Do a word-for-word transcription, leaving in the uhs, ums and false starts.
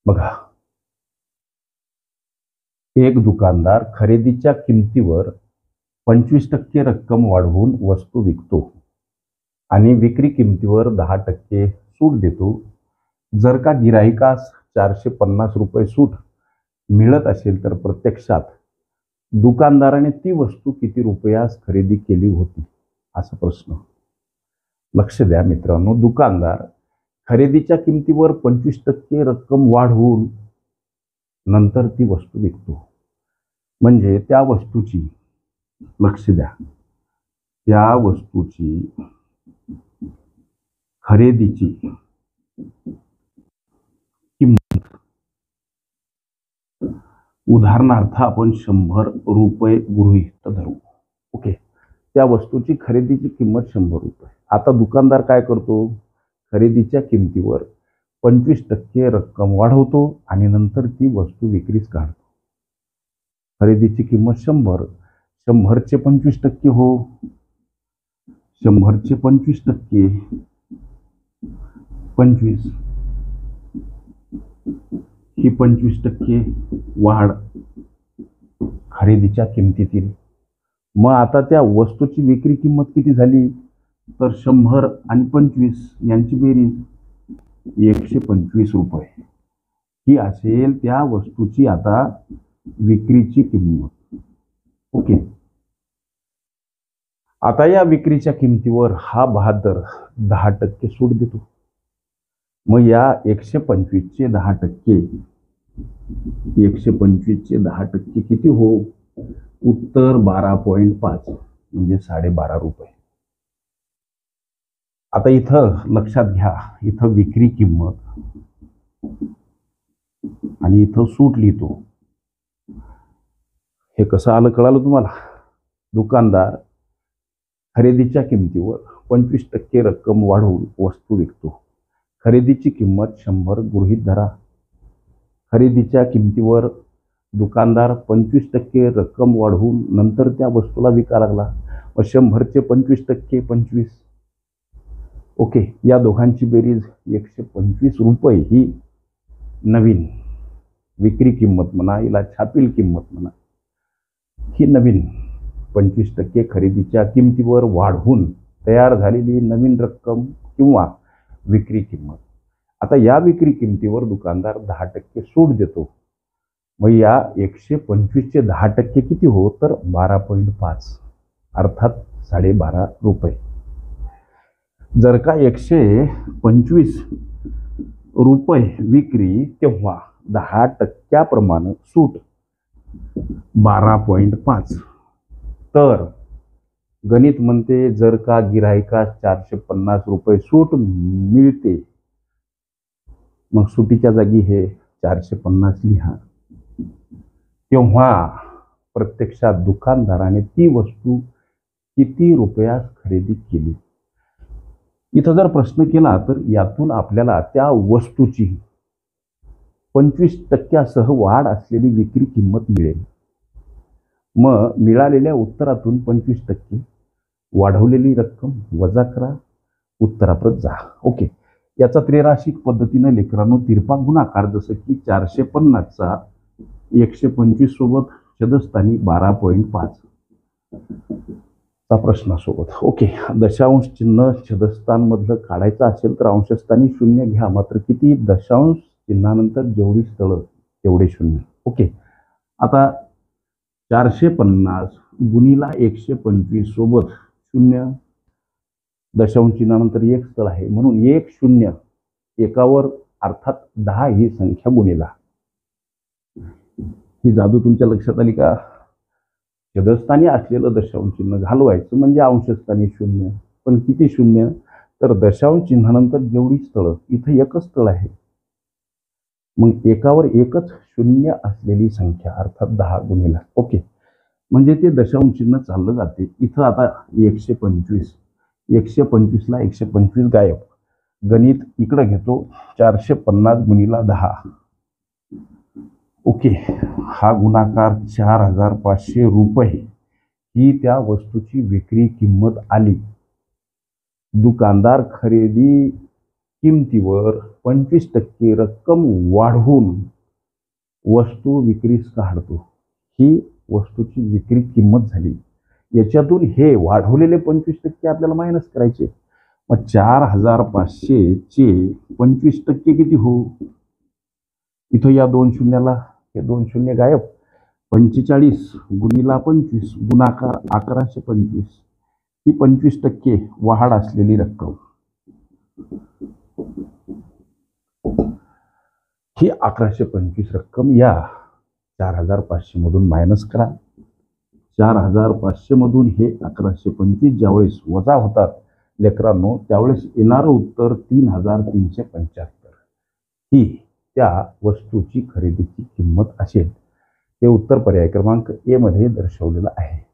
बघा, एक दुकानदार खरेदीच्या किमतीवर पंचवीस टक्के रक्कम वाढवून वस्तू विकतो आणि विक्री किमतीवर दहा टक्के सूट देतो. जर का गिराहिकास चारशे पन्नास रुपये सूट मिळत असेल तर प्रत्यक्षात दुकानदाराने ती वस्तू किती रुपयास खरेदी केली होती, असा प्रश्न. लक्ष द्या मित्रांनो, दुकानदार खरेदीच्या किमतीवर पंचवीस टक्के रक्कम वाढवून नंतर ती वस्तू विकतो. म्हणजे त्या वस्तूची, लक्ष द्या, त्या वस्तूची खरेदीची किंमत, उदाहरणार्थ आपण शंभर रुपये गृहीत धरू. ओके, त्या वस्तूची खरेदीची किंमत शंभर रुपये. आता दुकानदार काय करतो, खरेदीच्या किमतीवर पंचवीस टक्के रक्कम वाढवतो आणि नंतर ती वस्तू विक्रीस काढतो. खरेदीची किंमत शंभर, शंभरचे पंचवीस टक्के हो, शंभरचे पंचवीस टक्के पंचवीस, ही पंचवीस टक्के वाढ खरेदीच्या किमतीतील. मग आता त्या वस्तूची विक्री किंमत किती झाली, तर शंभर आणि पंचवीस यांची बेरीज एकशे पंचवीस रुपये ही असेल त्या वस्तूची आता विक्रीची किंमत. ओके, आता या विक्रीच्या किमतीवर हा बहादर दहा टक्के सूट देतो. मग या एकशे पंचवीसचे दहा टक्के, एकशे पंचवीसचे दहा टक्के किती हो, उत्तर बारा पॉईंट पाच म्हणजे साडेबारा रुपये. आता इथं लक्षात घ्या, इथं विक्री किंमत आणि इथं सूट लिहितो. हे कसं आलं कळालं तुम्हाला. दुकानदार खरेदीच्या किमतीवर पंचवीस टक्के रक्कम वाढवून वस्तू विकतो. खरेदीची किंमत शंभर गृहीत धरा. खरेदीच्या किमतीवर दुकानदार पंचवीस टक्के रक्कम वाढवून नंतर त्या वस्तूला विका लागला. व शंभरचे पंचवीस टक्के पंचवीस. ओके, या दोघांची बेरीज एकशे पंचवीस रुपये ही नवीन विक्री किंमत म्हणा, हिला छापील किंमत म्हणा, ही नवीन पंचवीस टक्के खरेदीच्या किमतीवर वाढवून तयार झालेली नवीन रक्कम किंवा विक्री किंमत. आता या विक्री किमतीवर दुकानदार दहा टक्के सूट देतो. मग या एकशे पंचवीसचे दहा टक्के किती हो, तर बारा पॉईंट पाच अर्थात साडेबारा रुपये. जर का एकशे पंचवीस रुपये विक्री तेव्हा दहा टक्क्याप्रमाणे सूट बारा पॉईंट पाच. तर गणित म्हणते जर का गिराहिकास चारशे पन्नास रुपये सूट मिळते, मग सुटीच्या जागी हे चारशे पन्नास लिहा, तेव्हा प्रत्यक्षात दुकानदाराने ती वस्तू किती रुपयास खरेदी केली. इथं जर प्रश्न केला तर यातून आपल्याला त्या वस्तूची पंचवीस टक्क्यासह वाढ असलेली विक्री किंमत मिळेल. मग मिळालेल्या उत्तरातून पंचवीस टक्के वाढवलेली रक्कम वजा करा, उत्तराप्रत जा. ओके, याचा त्रिराशिक पद्धतीने लेकरांनो तिरपा गुणाकार, जसं की चारशे पन्नासचा एकशे पंचवीस सोबत छदस्थानी बारा पॉईंट पाच चा प्रश्नासोबत. ओके, दशांश चिन्ह छदस्थानमधलं काढायचं असेल तर अंशस्थानी शून्य घ्या, मात्र किती, दशांश चिन्हानंतर जेवढी स्थळं तेवढे शून्य. ओके, आता चारशे पन्नास गुणीला एकशे पंचवीस सोबत शून्य, दशांश चिन्हानंतर एक स्थळ आहे म्हणून एक शून्य एकावर अर्थात दहा ही संख्या गुणीला. ही जादू तुमच्या लक्षात आली का. छदस्थानी असलेलं दशांश चिन्ह घालवायचं म्हणजे अंशस्थानी शून्य. पण किती शून्य, तर दशांश चिन्हानंतर जेवढी स्थळं, इथं एकच स्थळ आहे, मग एकावर एकच शून्य असलेली संख्या अर्थात दहा गुणीला. ओके, म्हणजे ते दशांश चिन्ह चाललं जाते. इथं आता एकशे पंचवीस, एकशे पंचवीसला एकशे पंचवीस गायब, गणित इकडे घेतो, चारशे पन्नास गुणीला दहा. ओके, हा गुणाकार चार हजार पाचशे रुपये ही त्या वस्तूची विक्री किंमत आली. दुकानदार खरेदी किमतीवर पंचवीस टक्के रक्कम वाढवून वस्तू विक्रीस काढतो. ही वस्तूची विक्री किंमत झाली. याच्यातून हे वाढवलेले पंचवीस टक्के आपल्याला मायनस करायचे. मग चार हजार पाचशे चे पंचवीस टक्के किती हो? इथं या दोन शून्याला हे दोन शून्य गायब. पंचेचाळीस गुणिला पंचवीस गुणाकार अकराशे पंचवीस. ही पंचवीस टक्के वाढ असलेली रक्कम. ही अकराशे पंचवीस रक्कम या चार हजार पाचशे मधून मायनस करा. चार हजार पाचशे मधून हे अकराशे पंचवीस ज्यावेळेस वजा होतात लेकरांनो, त्यावेळेस येणारं उत्तर तीन हजार तीनशे पंच्याहत्तर ही त्या वस्तूची खरेदीची किंमत असेल. हे उत्तर पर्याय क्रमांक ए मध्ये दर्शवलेलं आहे.